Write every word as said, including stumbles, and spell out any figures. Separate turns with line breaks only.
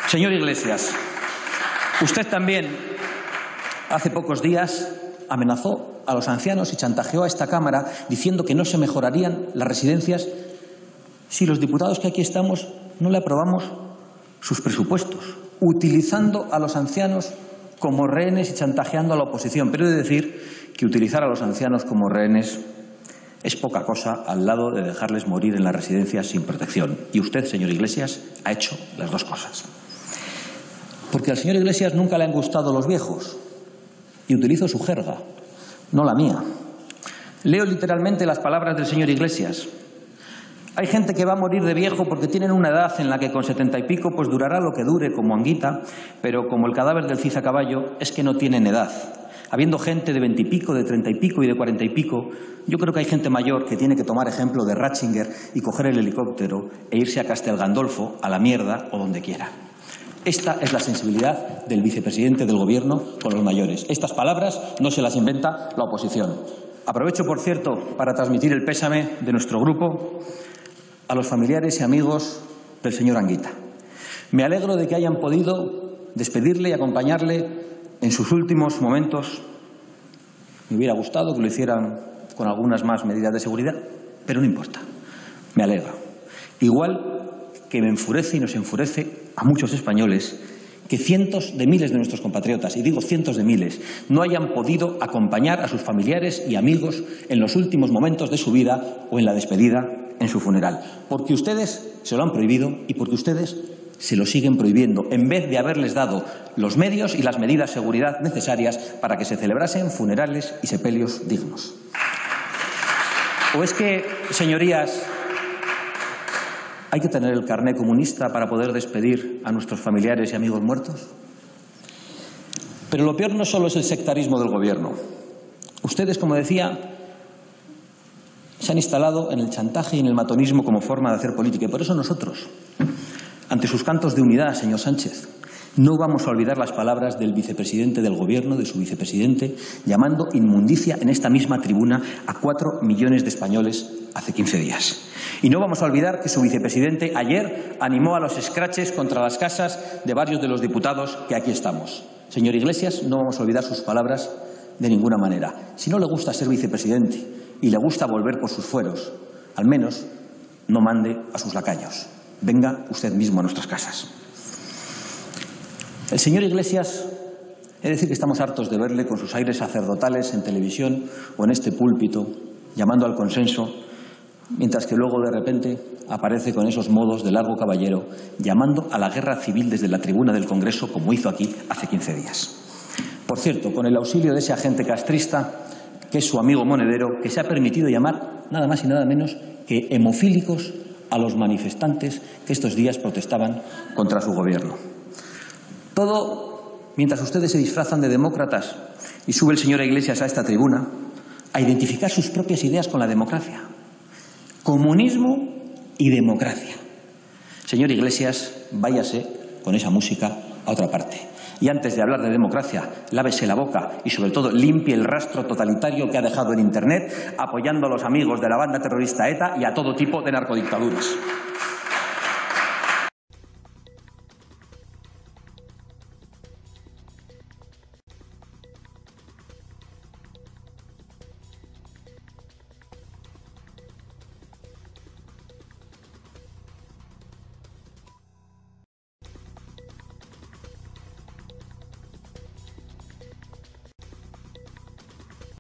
Señor Iglesias, usted también, hace pocos días, amenazó a los ancianos y chantajeó a esta Cámara diciendo que no se mejorarían las residencias si los diputados que aquí estamos no le aprobamos sus presupuestos, utilizando a los ancianos como rehenes y chantajeando a la oposición. Pero he de decir que utilizar a los ancianos como rehenes es poca cosa al lado de dejarles morir en las residencias sin protección. Y usted, señor Iglesias, ha hecho las dos cosas. Porque al señor Iglesias nunca le han gustado los viejos. Y utilizo su jerga, no la mía. Leo literalmente las palabras del señor Iglesias. Hay gente que va a morir de viejo porque tienen una edad en la que con setenta y pico pues durará lo que dure, como Anguita, pero como el cadáver del Cid a caballo es que no tienen edad. Habiendo gente de veintipico, de treinta y pico y de cuarenta y pico, yo creo que hay gente mayor que tiene que tomar ejemplo de Ratzinger y coger el helicóptero e irse a Castel Gandolfo, a la mierda o donde quiera. Esta es la sensibilidad del vicepresidente del Gobierno con los mayores. Estas palabras no se las inventa la oposición. Aprovecho, por cierto, para transmitir el pésame de nuestro grupo a los familiares y amigos del señor Anguita. Me alegro de que hayan podido despedirle y acompañarle en sus últimos momentos. Me hubiera gustado que lo hicieran con algunas más medidas de seguridad, pero no importa. Me alegro. Igual que me enfurece y nos enfurece a muchos españoles que cientos de miles de nuestros compatriotas, y digo cientos de miles, no hayan podido acompañar a sus familiares y amigos en los últimos momentos de su vida o en la despedida en su funeral. Porque ustedes se lo han prohibido y porque ustedes se lo siguen prohibiendo, en vez de haberles dado los medios y las medidas de seguridad necesarias para que se celebrasen funerales y sepelios dignos. ¿O es que, señorías, hay que tener el carné comunista para poder despedir a nuestros familiares y amigos muertos? Pero lo peor no solo es el sectarismo del Gobierno. Ustedes, como decía, se han instalado en el chantaje y en el matonismo como forma de hacer política. Y por eso nosotros, ante sus cantos de unidad, señor Sánchez, no vamos a olvidar las palabras del vicepresidente del Gobierno, de su vicepresidente, llamando inmundicia en esta misma tribuna a cuatro millones de españoles hace quince días. Y no vamos a olvidar que su vicepresidente ayer animó a los escraches contra las casas de varios de los diputados que aquí estamos. Señor Iglesias, no vamos a olvidar sus palabras de ninguna manera. Si no le gusta ser vicepresidente y le gusta volver por sus fueros, al menos no mande a sus lacayos. Venga usted mismo a nuestras casas. El señor Iglesias, he de decir que estamos hartos de verle con sus aires sacerdotales en televisión o en este púlpito, llamando al consenso, mientras que luego de repente aparece con esos modos de largo caballero, llamando a la guerra civil desde la tribuna del Congreso, como hizo aquí hace quince días. Por cierto, con el auxilio de ese agente castrista, que es su amigo monedero, que se ha permitido llamar nada más y nada menos que hemofílicos a los manifestantes que estos días protestaban contra su gobierno. Todo mientras ustedes se disfrazan de demócratas y sube el señor Iglesias a esta tribuna a identificar sus propias ideas con la democracia. Comunismo y democracia. Señor Iglesias, váyase con esa música a otra parte. Y antes de hablar de democracia, lávese la boca y sobre todo limpie el rastro totalitario que ha dejado en Internet apoyando a los amigos de la banda terrorista ETA y a todo tipo de narcodictaduras.